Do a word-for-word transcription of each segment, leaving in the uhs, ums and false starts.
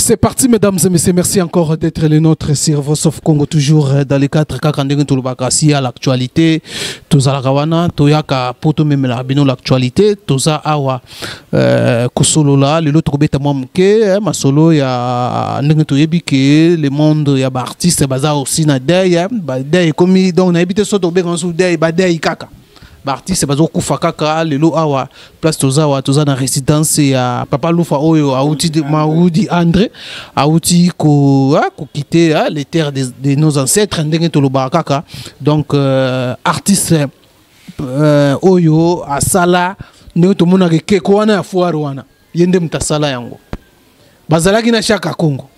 C'est parti, mesdames et messieurs. Merci encore d'être les nôtres sur Voice of Congo, toujours dans les quatre kakandeng tulubakasi à l'actualité. Toza la kawana, toyaka poto même la bino l'actualité. Toza awa kusolo la, le l'autre beta mwamke, ma solo ya ndenge toyebi ke le monde ya ba artiste baza aussi na day, ba day comme donc na habité soto be kan sou day ba day kaka. Artiste bazo kufa kaka lelo awa place toza wa toza na résidence ya papa Lufa oyo auti de Maoudi André auti ko ko quitter les terres de, de nos ancêtres ndenge to loba kaka donc euh, artiste euh, oyo asala ndenge to mona ke ko wana ya foire wana yende mtasala yango bazalaki na Chaka Congo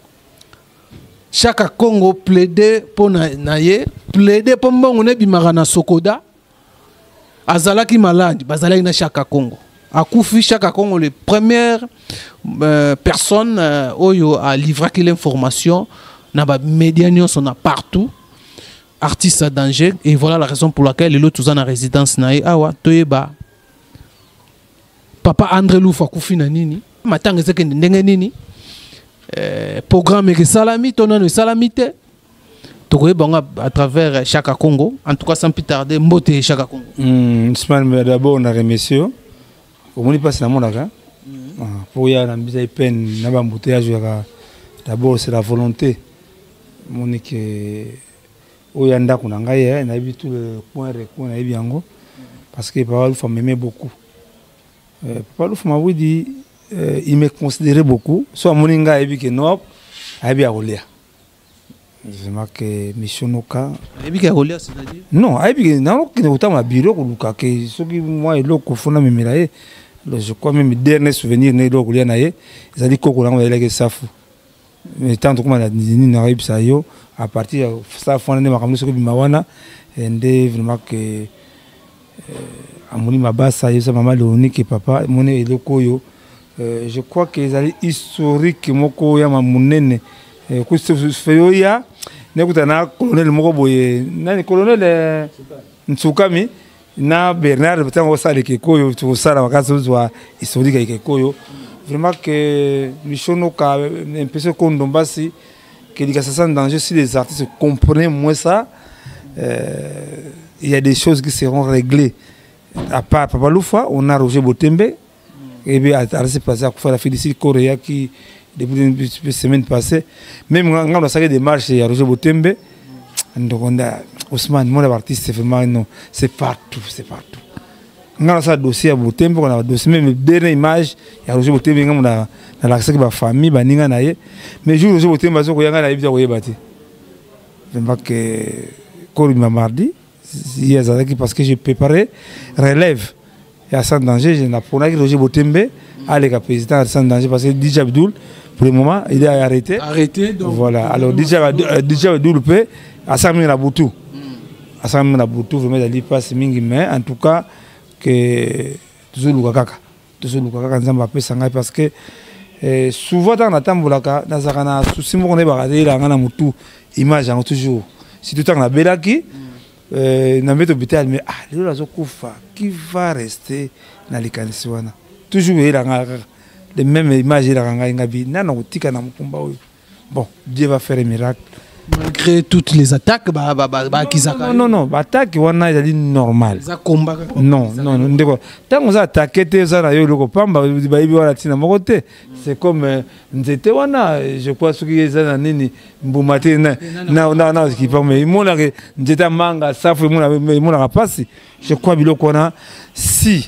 Chaka Congo plaider pona naye plaider pombongo ne bimaka na Sokoda Azalaki malade, bazalaki na Chaka Congo. Akufi Chaka Congo, la première euh, personne euh, oyo a livré l'information. Na ba médias sont partout. Artiste à danger. Et voilà la raison pour laquelle les autres sont en résidence naïe. Awa toyeba. Papa André Lufa kufi na nini. Matanga zeke ndenge nini. Euh, programme ke salami, tonano salamité. À travers Chaka Congo, en tout cas sans plus tarder, Mbote Chaka Congo. Mm, D'abord, on a remercié. Comme on passe dans mon accord, pour y aller à peine, d'abord c'est la volonté. Mon équipe, Oyanda Kunangaye, on a vu tout le point recours, on a vu Yango, parce que Papa Lufa m'aimait beaucoup. Papa Lufa m'a dit, il me considérait beaucoup. Soit Moninga a vu que non, a vu à Olia. Je marque Missionoka. Non, je crois même dernier souvenir né donc il naé ils a dit koko lango il a que safu mais tant que ma ni n'arrive ça yo à partir ça fond ne makamno soko bimawana ende vraiment que amoni mabasa yo ça maman Léonique papa mon eloko yo je crois que ils allaient historique moko ya mamunene ko se ya nekuta na colonel moko boye nani colonel Ntsukami na Bernard batango sale ke koyo to sala wakazo zwa historique ke koyo vraiment que Missionoka un peu ce qu'on dombasi que les sont en danger si les artistes comprennent moins ça euh, il y a des choses qui seront réglées à part Papa Lufa on a Roger Botembe et bien à se passer à faire la Félicité Correa qui depuis une semaine passée même quand on a fait des marches il y a Roger Botembe donc on a Ousmane mon artiste c'est vraiment non c'est partout c'est partout on a ça dossier à Botembe on a dossier même dernière image il y a Roger Botembe on a dans l'accès de ma famille baninga naie mais jour Roger Botembe bazo ko yanga na ibia ko yebati vraiment que Kori m'a mardi il y a ça parce que j'ai préparé relève et à sans danger je n'ai pas Roger Botembe allez président sans danger parce que D J Abdul pour le moment il est arrêté arrêté donc voilà alors D J D J Abdul peut à ça même la boutou à ça même la boutou vraiment d'aller passer mingi mais en tout cas que toujours le kaka toujours le kaka nzamba pe sanga parce que souvent dans la tambolaka dans zakana souci mo ne ba la ngana mutu image en toujours si tout temps la belaki na meto hôpital mais ah lelo la zokufa qui va rester na likanisiwana toujours il a les mêmes images il a ngabi nana utika na mukumba bon Dieu va faire un miracle malgré toutes les attaques bah bah bah non non non attaque wana il dit normal non non non ndeko tant on a attaqué te ça na yo loko pamba ba ibi wala tina mokote c'est comme nzete wana je crois ce qui est ça nini mbumate na na na qui pas mais mon la nzete manga safu mon mon la passe je crois biloko wana si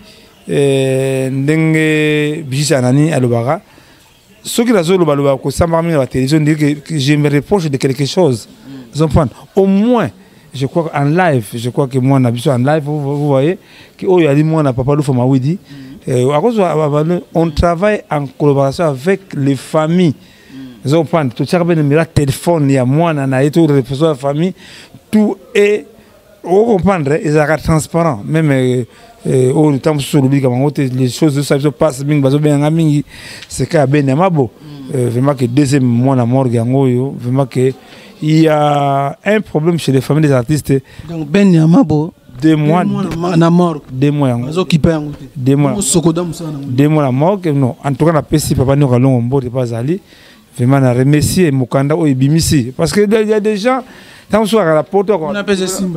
ndenge bijisa nani alobara ce qui la zone baloba ko sambarmi la télévision dire que je me reproche de quelque chose vous comprenez au moins je crois en live je crois que moi on a vu en live vous, vous voyez que oh il a dit moi na papa Lufa Mawidi à cause on travaille en collaboration avec les familles vous comprenez tout ça ben numéro téléphone il y a moi na tout représenter la famille tout est vous comprendre ils sont transparents même au temps sur les choses ça se passe bien bien mingi c'est qu'à ben mabo vraiment que deuxième mois la mort gango vraiment que il y a un problème chez les familles des artistes donc ben mabo deux mois na mort deux mois occupé deux mois deux mois la mort non en tout cas la pesi papa nous allons on bote pas ali vraiment na remercier Mukanda o ibimisi parce que il y a des gens tant soit à la porte on appelle Simba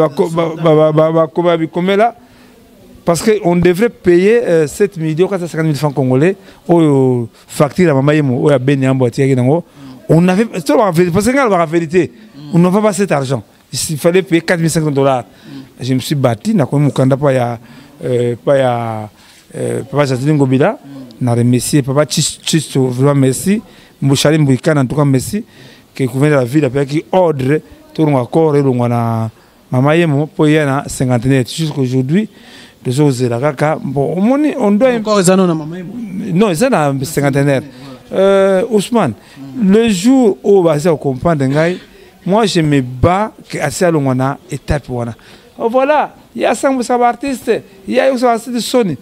là parce que on devrait payer euh, sept millions quatre cent cinquante mille francs congolais au facture à maman yemo au ya beni ambo tiaki nango on avait parce que la vérité on n'avait pas cet argent il fallait payer quatre mille cinq cents dollars je me suis battu na comme Mukanda pas ya pas ya papa Jacqueline Ngobila na remercier papa Chisto vraiment merci Mouchali Mbouikana en tout cas merci que gouverneur de la ville a pris ordre tout le accord et na maman yemo pour y na cinquantenaire jusqu'aujourd'hui les choses de la kaka bon on doit encore les années na maman yemo non c'est na cinquantenaire euh Ousmane le jour où va se comprendre ngai moi je me bats que assez longona étape wana voilà il y a cinq artistes il y a aussi assez de Sony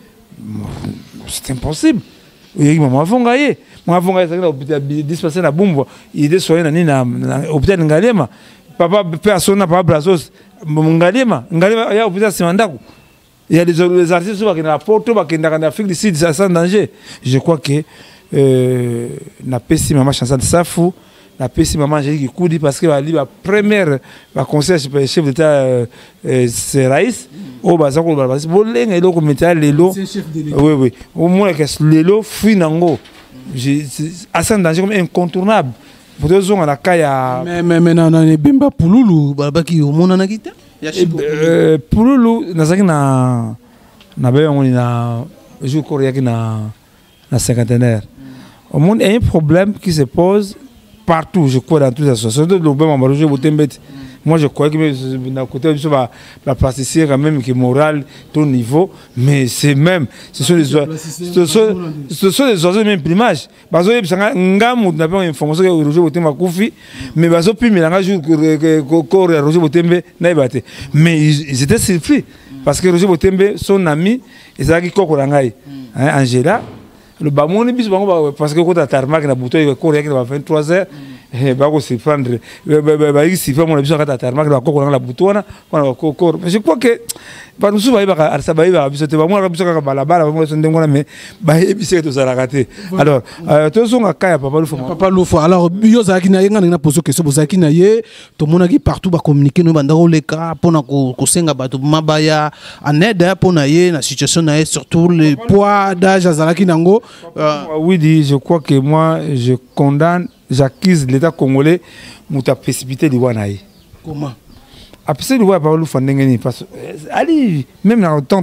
c'est impossible il y a maman vongaye moi vongaye ça hôpital dispensaire na Bumbo il est soigné na nina hôpital Ngalema papa personne n'a pas brazos Ngalema Ngalema ya hôpital Simandako il y a des artistes qui sont à Porto qui sont en Afrique du Sud ça sans danger je crois que euh na pesi maman chanson de Safou la pesi maman j'ai dit Koudi parce que la première la conseil chef d'état c'est Raïs au bazar ko balbasi boleng et donc mettre lelo oui oui au moins que lelo fui nango j'ai assez danger comme incontournable pour deux ans à la kaya mais mais mais na na bimba pululu balbaki au mona na kita ya euh pululu nazaki na na ba on na jour korea ki na na cinquantenaire au monde il y a un problème qui se pose partout je crois dans toutes les associations de l'Obama Maroje Botembe moi je crois que d'un côté la plasticien quand même qui est moral ton niveau mais c'est même ce sont les ce sont ce sont les oiseaux même plumage bazo yebsanga ngamu n'a pas information que Roger Botembe kufi mais bazo puis milanga jour que corps Roger Botembe na ibate mais ils étaient surpris parce que Roger Botembe son ami ezaki kokora ngai hein Angela le bamoni bis bango parce que quand tu tarmac na bouton il courir à vingt-trois heures et ba ko se prendre ba ba ici fait mon biso quand tarmac na ko la bouton na ko ko je crois que ba nous ba ba arsa ba ba biso te ba mo biso ka balabala ba mo so ndengona mais ba ebise to sala raté alors to so nga kaya papa Lufo papa Lufo alors yo za ki na yenga na poso question bo za ki na ye to mona ki partout ba communiquer no banda le ka pona ko ko senga ba to mabaya en aide pona ye na situation na surtout le poids d'âge azala ki nango. Euh, oui, dit, je crois que moi, je condamne, j'accuse l'État congolais de précipiter de Wanaï. Comment? Après, le voix par le fondé, parce que, allez, même dans le temps,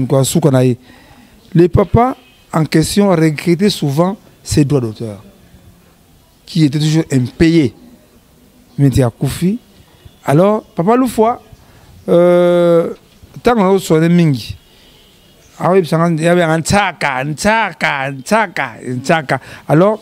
les papas en question regrettaient souvent ces droits d'auteur, qui étaient toujours impayés. Mais il y a Koufi. Alors, papa, le fois, euh, tant qu'on a sonné Mingi. Ah oui, il y avait un tchaka, un tchaka, un tchaka, un tchaka. Alors,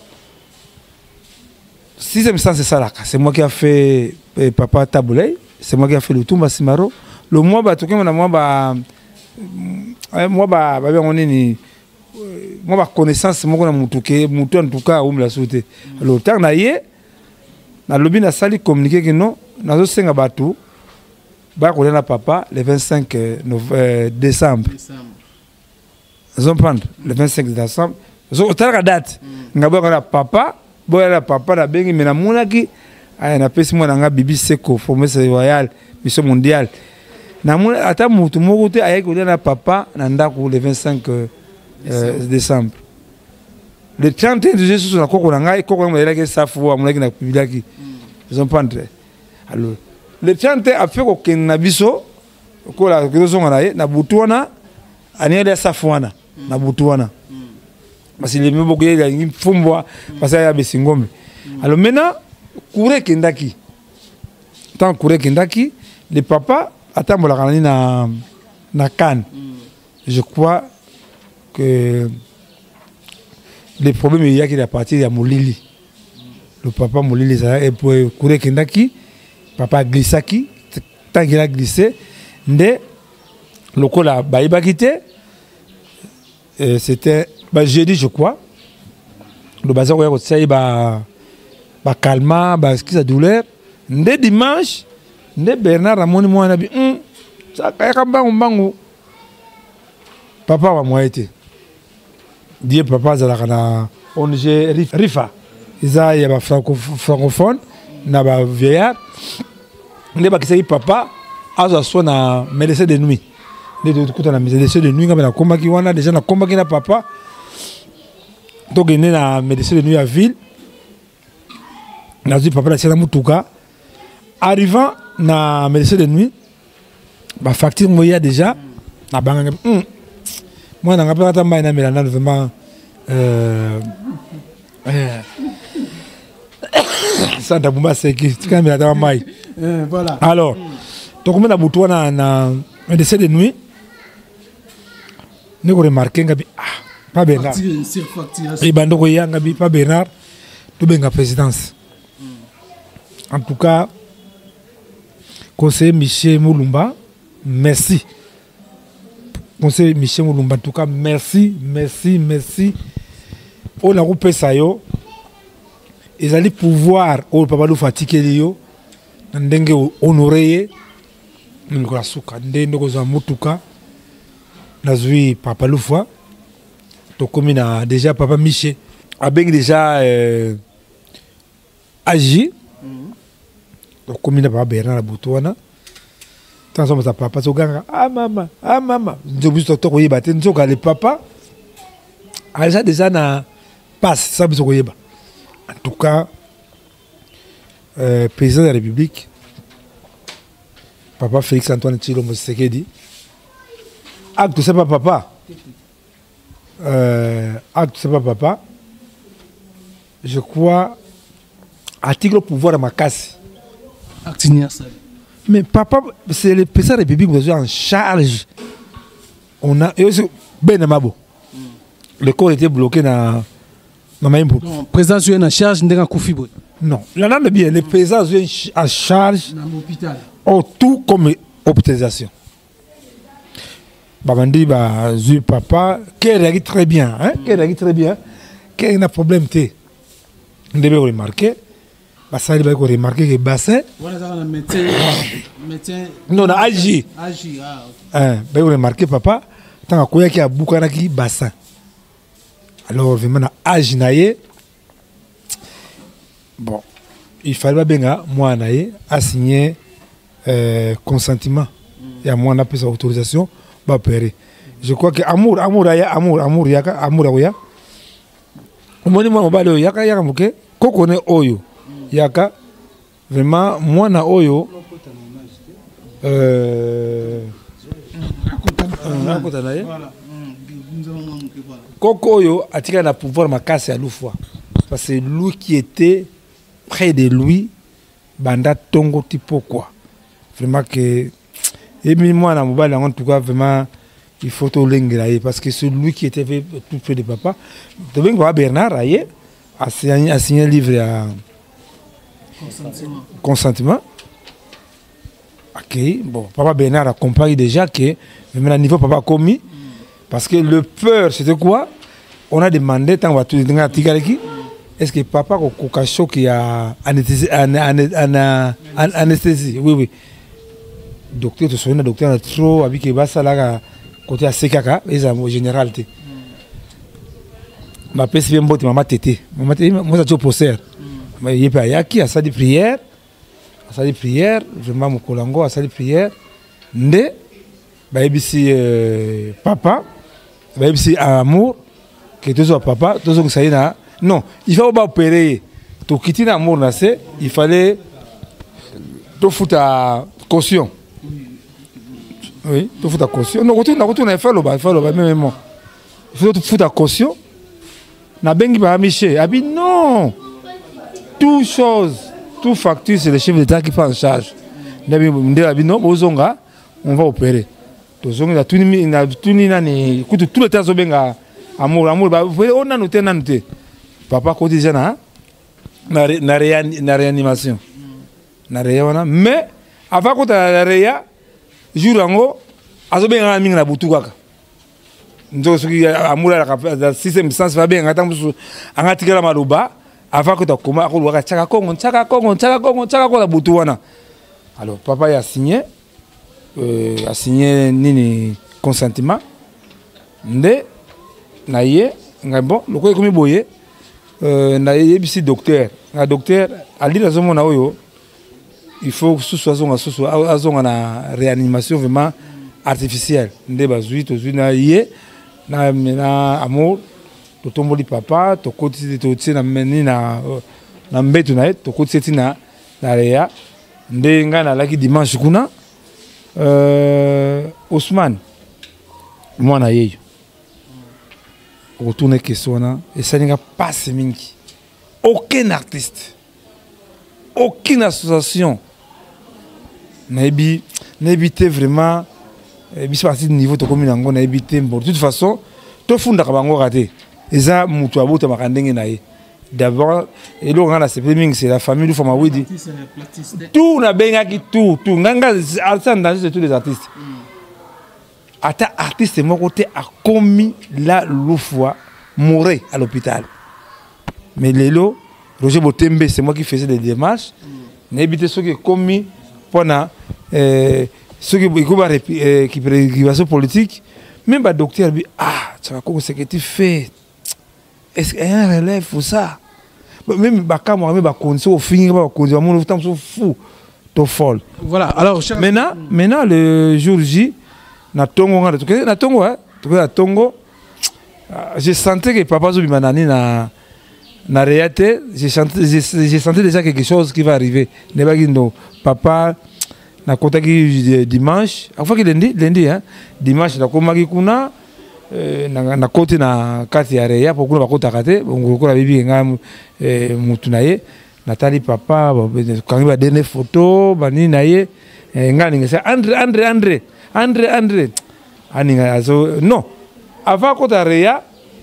sixième sens, c'est ça là. C'est moi qui a fait eh, Papa Taboulay, c'est moi qui a fait le Toumba Simaro. Le mois, bah, tout comme moi, bah, moi, bah, bah, on est ni, moi, bah, connaissance, moi, on a moutouké, moutou en tout cas, on me l'a sauté. Alors, tant na yé, na lobby na sali communiqué que non, na zo senga batou, bah, on a papa le vingt-cinq décembre. Ils ont pris le vingt-cinq décembre. Ils ont pris la date. Ils ont pris la papa. Ils ont pris la papa. Ils ont pris la papa. Ils ont pris Bibi Seko, promesse royale, mission mondiale. Ils ont pris la papa le vingt-cinq décembre. Le trente et un de Jésus, ils ont pris la Safou. Ils ont pris alors le trente et un a fait aucun abisso. La raison est na Boutouana. Aniel ya Safouana. Na Boutouana. Parce qu'il aimait beaucoup, il y a une fumboa, parce qu'il y a des singombe. Alors maintenant, Kouré Kendaki. Tant Kouré Kendaki, les papas attendent la canne na na Cannes. Je crois que les problèmes il y a qui est parti de Moulili. Le papa Moulili ça et pour Kouré Kendaki, papa glissaki, tant qu'il a glissé, ndé le col a baïba quitté. C'était bah, jeudi, je crois. Le bazar, où il y a un calma, bah, ce qui a douleur. Dès dimanche, dès Bernard Ramoni, moi, on a dit, ça a un bango. Papa va moi été. Dieu, papa, on a Rifa. eza ya ba francophone na ba vieillard nde bakisaki papa azo so na médecin de nuit nde tokuta na médecin de nuit ngaba na kombaki wana déjà na kombaki na papa tokende na médecin de nuit à ville nazwi papa na tia na mutuka arrivant na médecin de nuit ba facture moya déjà na banga mm. moi na ngapa ta mai na mela na vraiment euh euh ça d'abuma c'est qui quand mela ta mai voilà alors donc on a butu na na médecin de nuit ne ko remarquer ngabi ah pas Bernard et bando ko yanga bi pas Bernard to benga présidence en tout cas conseiller Michel Moulumba merci conseiller Michel Moulumba en tout cas merci merci merci on a coupé ça yo ils allaient pouvoir au papa lu fatigué yo ndenge honorer ngiko la suka ndende ko za mutuka nazui papa lu fois to komi na déjà papa Michel a bien déjà euh, agi to komi na papa Bernard Boutouana tant ça ça papa so ganga ah mama ah mama nzobu to to ko yeba te nzoka le papa a déjà na passe ça biso ko yeba en tout cas euh, président de la République papa Félix Antoine Tshilombo Tshisekedi acte c'est pas papa euh, acte c'est pas papa je crois article au pouvoir à ma casse mais papa c'est le président de la République qui est en charge on a et aussi ben mabo le corps était bloqué dans dans ma input non président est en charge ndenga kufibo non là là bien le président est en charge dans l'hôpital oh, tout comme hospitalisation Babandi ba zu papa qui réagit très bien hein qui réagit très bien qui a un problème té ndebe remarquer ba ça il va remarquer que bassin voilà ça un médecin médecin non na agi agi ah hein ba remarquer papa tant ko yaki abukana ki bassin alors vraiment na agi naie bon il fallait bien moi naie a signé euh, consentement et à moi on a pris sa autorisation ba opérer je crois que amour amour ya amour amour yaka amour ya omoni moi mobale yaka yaka muke koko ne oyo yaka vraiment moi na oyo euh koko oyo atika na pouvoir makasi à l'oufwa parce que lui qui était près de lui banda tongo tipo quoi vraiment que et moi na mobile en tout cas vraiment il faut tout l'engrailler parce que c'est lui qui était tout près de papa de bien voir Bernard aye a signé a signé un livre à consentement consentement ok bon papa Bernard a compris déjà que même à niveau papa commis parce que le peur c'était quoi on a demandé tant va tout dans tigaleki est-ce que papa ko kacho qui a anesthésie anesthésie oui oui docteur to soina docteur trop avec basa là côté à sekaka ils ont généralité ma pèse bien botte maman tété maman tété moi ça tu poser mais il pas yaki à ça de prière à ça de prière vraiment mon kolango à ça de prière ndé ba ibisi papa ba ibisi amour que tous papa tous que ça ina non il faut pas opérer to quitter amour là c'est il fallait to foutre à caution. Oui, tu fous ta caution. Non, retourne, retourne, il faut le bas, il faut le bas, même moi. Il faut foutre ta caution. Na bengi ba Michel. Abi non. Tout chose, tout facture, c'est le chef d'État qui prend en charge. Nabi ndé abi non, bozonga, on va opérer. Tozonga na tuni na tuni na ni, écoute tout le temps zo benga amour, amour ba on a noté na noté. Papa ko déjà na na na réanimation. Na réana, mais avant ko ta réa jour ango azo benga mingi na butu kaka nzo soki amula la système sens va bien ngata musu angatikela maluba avant que ta koma ko waka chaka kongo chaka kongo chaka kongo chaka ko la butu wana alors papa a signé euh, a signé nini consentement nde na ye ngabo loko komi boye euh, na yebisi docteur na docteur ali na zomo na oyo il faut susu azonga susu azonga na réanimation vraiment artificielle nde bazui tozui na ye na na amour to tomboli papa to koti to tsi na meni na na mbetu na ye to koti tsi na na rea nde nga na laki dimanche kuna euh Ousmane mwana yeyo retourner question na et ça n'a pas mingi aucun artiste aucune association n'a évité vraiment bis parti de niveau to commune ngo n'a évité bon de toute façon to funda ka bango raté et ça mutu abota makandenge na ye d'abord et là on a c'est mingi c'est la famille du Fama Widi tout na benga ki tout tout nganga alsan dans tous les artistes ata artiste mon côté a commis la loufoua mourir à l'hôpital mais Lélo Roger Botembe c'est moi qui faisais des démarches n'habité ceux qui commis pendant euh, ceux qui qui qui préoccupation politique même bah docteur dit ah ça va comment c'est que tu fais est-ce qu'il y a un relève pour ça même bah quand moi même bah condition au finir bah condition mon temps fou to folle voilà alors maintenant maintenant le jour J na tongo nga to na tongo hein to na tongo je sentais que papa Zobi Manani na na réalité j'ai senti j'ai senti déjà quelque chose qui va arriver ne pas no papa na contacté dimanche à fois que lundi lundi hein dimanche na komaki kuna na na côté na kati ya réa pour kuna ba kota kate ngoko la bibi nga mutu na ye natali papa quand ba donner photo bani na ye nga ninga André André André André André aninga azo non avant kota réa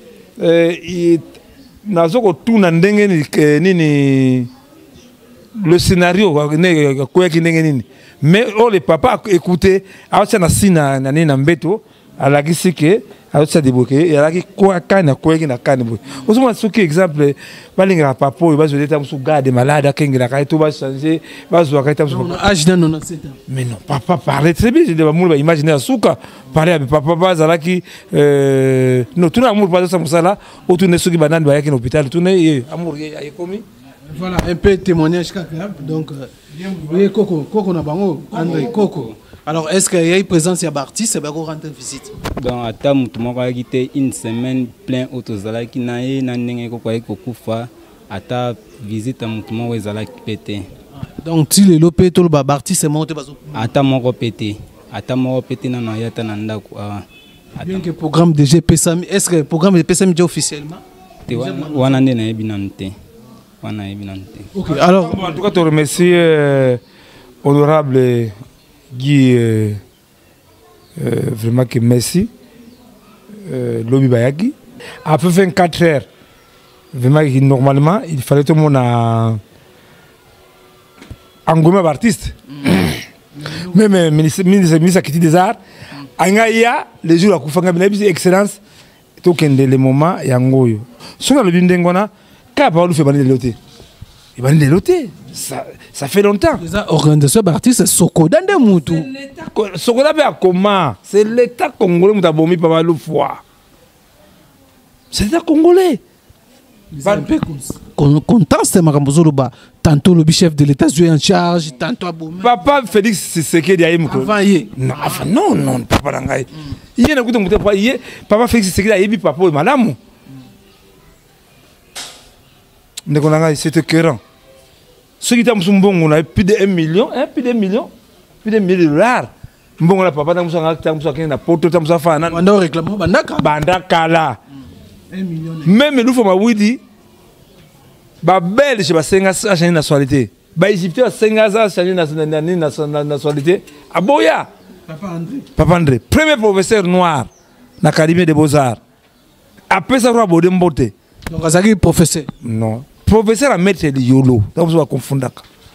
euh nazoko tuna ndenge nini le scénario ne quoi qui ndenge nini mais oh le papa écoutez acha na sina na nina mbeto alaki que acha deboke et alaki quoi kana quoi qui na kana boy osoma soki exemple balinga papa oyo bazo leta musu garde malade akengela ka to ba changer bazo ka tamu âge de quatre-vingt-dix-sept ans mais non papa parlait très bien je devais moi imaginer asuka parler avec papa bazalaki euh non tout amour pas ça musala autour soki banane ba yaki hôpital tout ne amour ya komi voilà un peu témoignage donc oui Coco Coco na bango André Coco alors est-ce qu'il y a une présence ya artiste ba ko rendre visite donc ata mutu moko akite une semaine plein autozalaki na ye na ndenge ko kwa kokufa ata visite mutu moko ezalaki pété donc ti le lopé to ba artiste monte bazo ata moko pété ata moko pété na na yata na ndako bien que programme de G P S A M est-ce que le programme de P S A M est officiellement wana ndé na ebinante wana ebinante OK alors en tout cas te remercie euh, honorable Guy euh, euh, vraiment que merci euh, Lobi Bayaki après vingt-quatre heures vraiment normalement il fallait tout le monde à engommer l'artiste même le ministre ministre qui dit des arts angaya les jours à kufanga bien excellence tout le moment yangoyo sur le bindengona ka pa lu fait bani de loté et bani de loté ça ça fait longtemps les organisation d'artistes soko dande mutu soko là bien comment c'est l'état congolais muta bomi pa lu fois c'est l'état congolais content c'est makambo ba tantôt le chef de l'état est en charge tantôt abomi papa Félix Tshisekedi ayi muko avant ye non enfin non non papa nangai yé na kuto muta pa yé papa Félix Tshisekedi ayi papa madame c'est écœurant. Ceux qui ont on a plus de un million, hein, plus de un million, plus de un million de dollars. Bon, la papa, nous avons un porte, nous avons fait un banda réclame bandaka. Bandaka là. un million. Même nous, faut m'avouer, bah belge, bah senga a changé nationalité. Bah égyptien a senga a changé nationalité. À Boya. Papa André. Papa André, premier professeur noir dans l'Académie des Beaux-Arts. Après ça, on va aborder Mbote. Donc, Azaki professeur. Non. Professeur a mettre le yolo. Donc, on va confondre.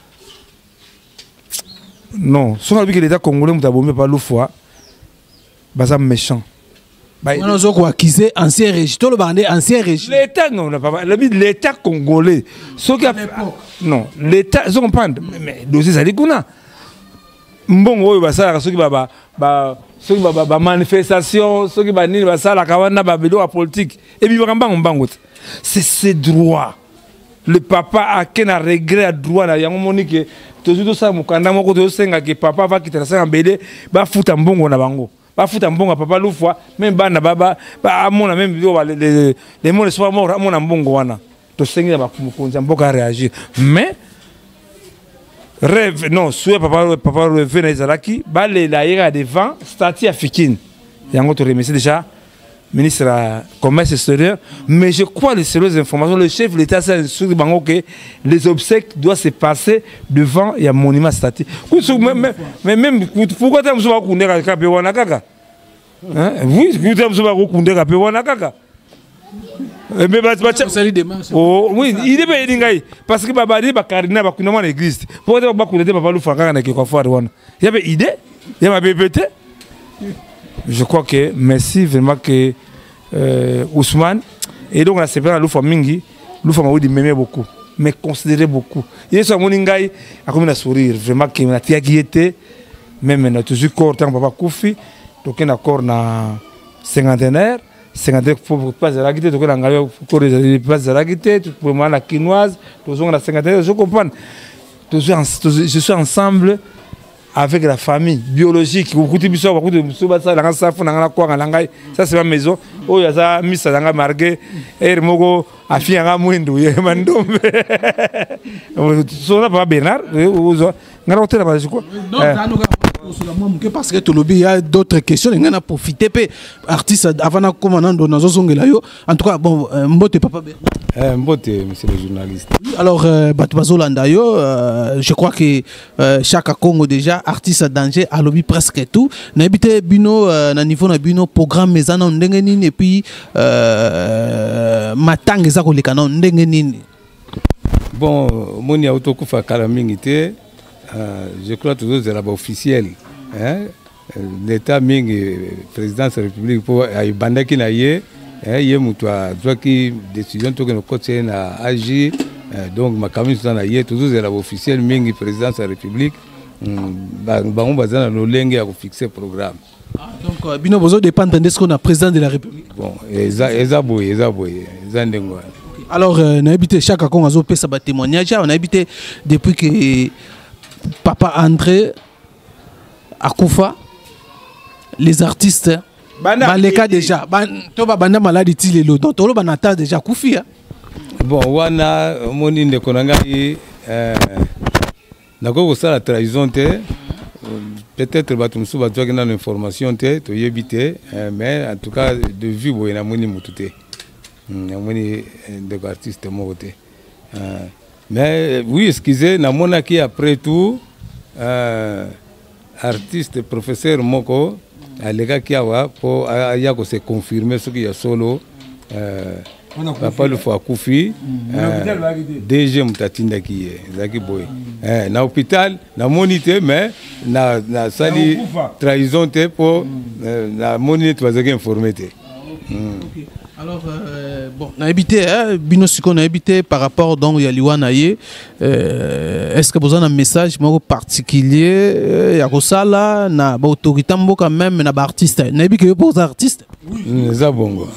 Non. Si on a vu que l'État congolais m'a bombé par l'eau fois, c'est méchant. On a quoi acquisé ancien régime. Tout le bandé ancien régime. L'État, non, l'État congolais. Ce qui a non, l'État, je comprends. Mais dossier ça dit qu'on a. mbongo oyo basalaka soki ba ba soki ba ba manifestation soki ba nini basalaka wana ba biloko ya politique ebimaka mbango mbango te c'est ses droits. Le papa a qu'un regret à droit là yango monike toujours ça mukanda moko to senga que papa va quitter ça en bébé ba futa mbongo na bango ba futa mbongo papa lufwa même bana baba ba amona même les les mots soit mort amona mbongo wana to senga ba kumukonza mboka réagir mais rêve non souhait papa papa rêve na izalaki ba les la yera devant statut africaine yango to remercier déjà ministre du commerce extérieur, mais je crois que selon les informations, le chef de l'État s'est assuré que les obsèques doivent se passer devant un monument statique. Mais même, pourquoi tu as besoin de faire un peu de kaka? Oui, tu as besoin de faire un peu de kaka. Oui, il est bien parce que Baba dit que Karina va couper l'église. Pourquoi tu vas couper Baba Loufaka avec quoi faire? Il y avait idée, il y avait B P T. Je crois que merci vraiment que euh, Ousmane et donc la séparation Loufa Mingi, Loufa m'a dit m'aimer beaucoup, mais considérer beaucoup. Il y a mon ingay a comme un sourire vraiment que na tia qui était même na toujours corps tant papa Koufi donc un accord na cinquantenaire cinquantenaire pour pas de la guité donc la ngalo pour les pas de la guité pour moi la quinoise toujours la cinquantenaire je comprends toujours je suis ensemble avec la famille biologique. Ça c'est ma maison. Oh, il y a ça, Miss Adanga Margué, et Mogo, Afi Anga Mouindou, il y a Mandom. Ça pas Bernard, Ngarote là-bas, je crois. Parce que tout le il y a d'autres questions. Il y en a profité. Artiste avant commandant de nos ongelayo. En tout cas, bon, Mbote papa Bernard. Mbote, monsieur le journaliste. Alors, Batoubazo Landayo, je crois que chaque Congo déjà, artiste à danger, a lobby presque tout. N'habite Bino, na niveau na Bino, programme mezana ndengenin et puis matang ezako le canon ndengenin. Bon, mon ya autokufa kalamingité. Euh, je crois toujours que c'est là-bas officiel. Hein? L'État ming président de la République pour Ibanda qui n'a yé, il y a mutua, toi qui décision tout que nos côtés n'a agi, donc ma caméra n'a yé toujours c'est là-bas officiel ming président de la République. Bah on va dans nos langues à fixer programme. Donc bino besoin dépendre de ce qu'on a président de la République. Bon, eza eza boy, eza boy, eza ndengwa. Alors on a habité chaque Congo a fait sa témoignage, on a habité depuis que Papa André Akoufa, les artistes, dans les cas déjà, tu vas banda maladie tilelo, donc tu vas attendre déjà Koufi. Bon, wana moni ne konangai, nako kosa la trahison te, peut-être batumsu batwa kena l'information te, to yebite, mais en tout cas de vue boy na moni mutute, na moni de artistes moté. Mais oui, excusez, na monaki après tout, euh, artiste, professeur Moko, les gars qui a pour ayako se confirmer ce qu'il y a solo, euh, papa le fois Koufi, D G Mutatinda qui est, Zaki Boy. Na hôpital, na monité, mais na na sali trahison te pour na monité tu vas être informé. Alors, euh, bon, on a habité, hein, Bino Siko, on a habité par rapport donc à Liwanaye. Euh, Est-ce que vous avez un message particulier? Il y a ça là, na ba autorité quand même, na ba artiste. On a habité pour les artistes. Oui. C'est bon.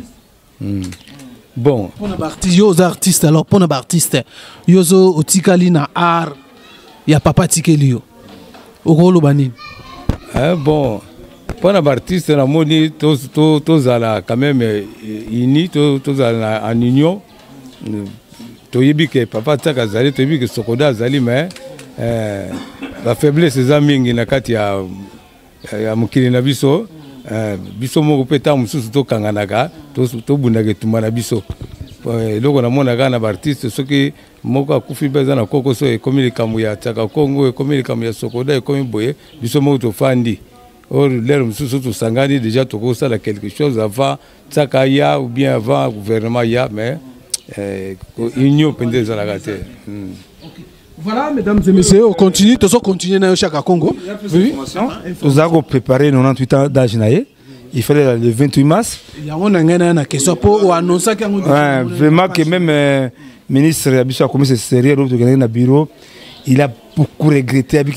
Bon. Pour les artistes, les artistes alors pour les artistes, yozo otikali na art, il y a papa tikelio. Okolo bani. Ah bon. Pour les artistes, la moni, tous tous à quand même unis, tous en union. Tu yebi que papa tsaka zali, tu yebi que sokoda zali, mais la faiblesse des amis na kati ya ya mukili na biso, biso moko peta mususu to kanganaka, to to bundake tumana biso. Loko na mona kana artiste soki moko akufi beza na koko so ekomi likambo ya tsaka Kongo, ekomi likambo ya sokoda, ekomi boye, biso moko to fandi. Or, l'air de Sangani déjà tout ça quelque chose avant Tsakaya ou bien avant le gouvernement ya, mais union pendant la gâte. Voilà, mesdames et messieurs, on continue, tous on continue dans chaque Congo. Oui. Nous avons préparé quatre-vingt-huit ans d'âge naïe. Il fallait le vingt-huit mars. Il y a une question pour annoncer que vraiment que même ministre Abisso a commencé sérieux dans le bureau. il a beaucoup regretté, avec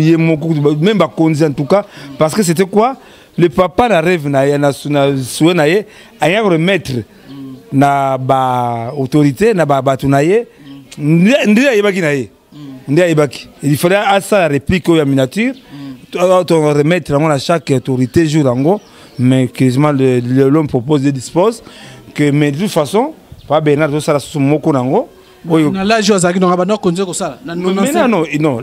même à Konzi en tout cas, parce que c'était quoi? Le papa na rêve na na souhait na ye, à remettre na ba autorité na ba batunaye, ndia yebaki na ye, ndia yebaki. Il fallait à ça la réplique au miniature, on remettre à chaque autorité jour en mais quasiment l'homme propose de dispose que mais de toute façon, pas Bernard tout ça la sous moko nango. Na la joie ça qui n'aura pas non konze ko ça. Non non non,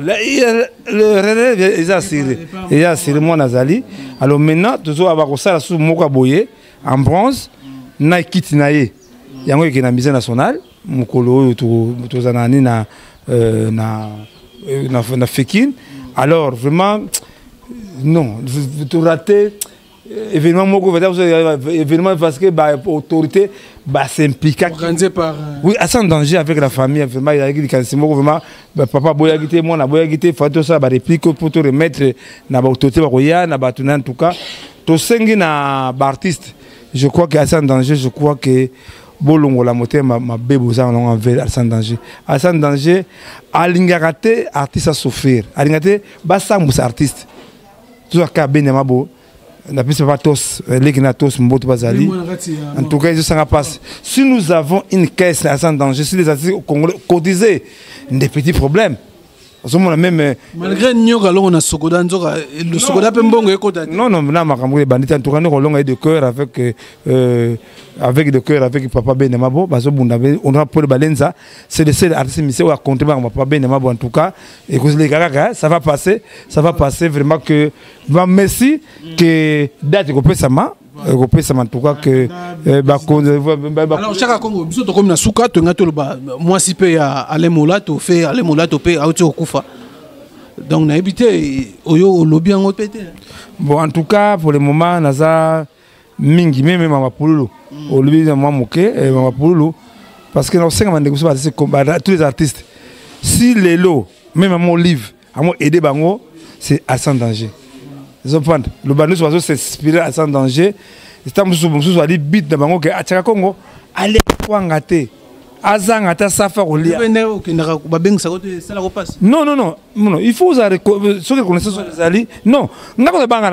le relève est assuré. Il est assuré moi Nazali. Alors maintenant toujours avoir ça la sous moko boyer en bronze na kiti na ye. Yango qui na musée national, mokolo to to zanani na na na na Fekin. Alors vraiment non, tu raté événement moko événement parce que bah autorité bah s'implique organisé par oui à sans danger avec la famille vraiment il y a dit quand c'est moko vraiment papa boya gité moi na boya gité faut tout ça bah réplique pour te remettre na ba autorité ba koya na ba en tout cas to sengi na ba artiste je crois que à sans danger je crois que bolongo la moteur ma ma bebo ça on envers à sans danger à sans danger alingaraté artiste à souffrir alingaraté ba ça mous artiste tout ça ka benema bo na piste pas tous les qui na tous mboto bazali en tout cas ça passe si nous avons une caisse à sans danger si les artistes congolais cotisés des petits problèmes même malgré nyoka longo na sokoda nzoka le sokoda pe mbongo ekota non non na makambo bandit en tout cas nous longo de cœur avec euh avec de cœur avec papa Benema bo bazo bunda on a pour balenza c'est le seul artiste monsieur ou à compter papa Benema bo en tout cas et que les gars ça va passer ça va passer vraiment que va merci que date ko pesa ma ko pesa en tout cas que ba alors chaque Congo biso to comme na suka to ngato ba moi si pe ya alemola to fait alemola to pe auti okufa donc na habité oyo lobby en pété bon en tout cas pour le moment naza mingi même mama pululu au lobby de moi moké mama pululu parce que nous cinq mandé c'est comme tous les artistes si les lots même mon livre à moi aider bango c'est à sans danger. Le banus va s'inspirer à sans danger. Estamos sous ali bit de bango que à Congo allez quoi ngaté azangata safa kolia non non non non il faut ça ce que connaissez sur les ali non ngako banga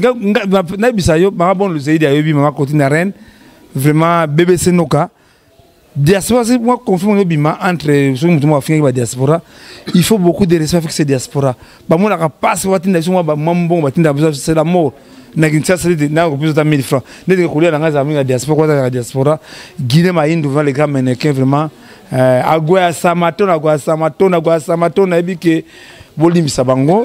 na na bisayo ba bon le zeidi ayobi ma côté na reine vraiment B B C Noka diaspora c'est moi confirme bima entre ceux qui m'ont fait la diaspora il faut beaucoup de respect avec ces diaspora ba moi la passe watinda sur moi ba mambo watinda c'est la mort na kinsa c'est de na plus de mille francs ne de couler dans la diaspora quoi la diaspora Guinée maïn devant les grands mannequins vraiment euh agwa samato na agwa samato na agwa samato na bi que bolim sabango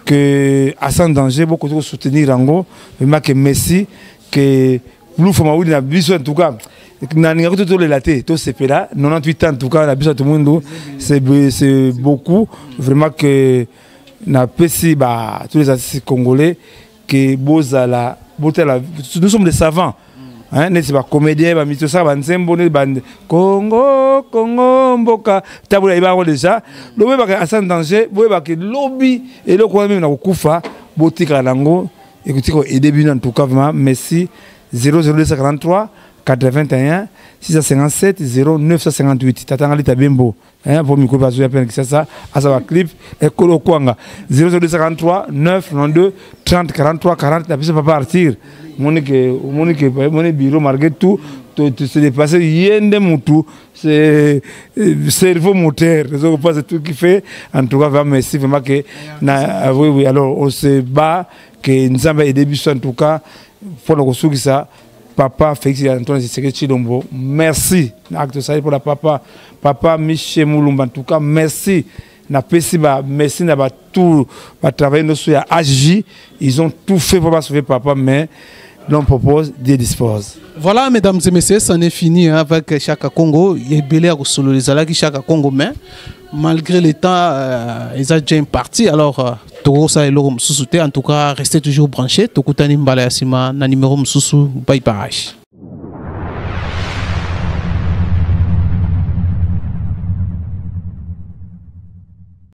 que à sans danger beaucoup de soutenir ango vraiment que merci que nous faut maouli na biso en tout cas na ninga tout le laté tout c'est là quatre-vingt-dix-huit ans en tout cas la biso tout le monde c'est c'est beaucoup vraiment que na pesi ba tous les artistes congolais que bozala botela nous sommes des savants hein n'est pas comédien ba mito ça ba nzembo ne ba Congo Congo mboka tabula iba déjà le ba ka sans danger bo ba que lobby et le quoi même na kufa botika lango écoutez ko et début en tout cas vraiment merci zéro zéro deux cent quarante-trois quatre-vingt-un six cent cinquante-sept zéro neuf cent cinquante-huit tatanga litabembo hein pour micro bazo ya peine que ça ça à ça clip et kolo kwanga zéro zéro deux cent quarante-trois neuf quatre-vingt-deux trente quarante-trois quarante la puisse pas partir monique monique monique bureau malgré tout tu se dépasser yende mutu c'est cerveau moteur je pense c'est tout qui fait en tout cas vraiment merci vraiment que na oui oui alors on se bat que nous avons des débuts en tout cas pour le ressources ça papa Félix Antoine Tshisekedi Tshilombo merci acte ça pour la papa papa Michel Moulumba en tout cas merci na pesi ba merci na ba tout ba travailler nos sur H J ils ont tout fait pour pas sauver papa mais l'on propose Dieu dispose. Voilà mesdames et messieurs, ça n'est fini hein, avec Chaka Congo. Il y a belé à solo les alaki Chaka Congo mais malgré le temps euh, ils ont déjà parti alors tout ça est l'homme sous en tout cas restez toujours branchés. Tokutani mbala yasima na numéro msusu bye bye.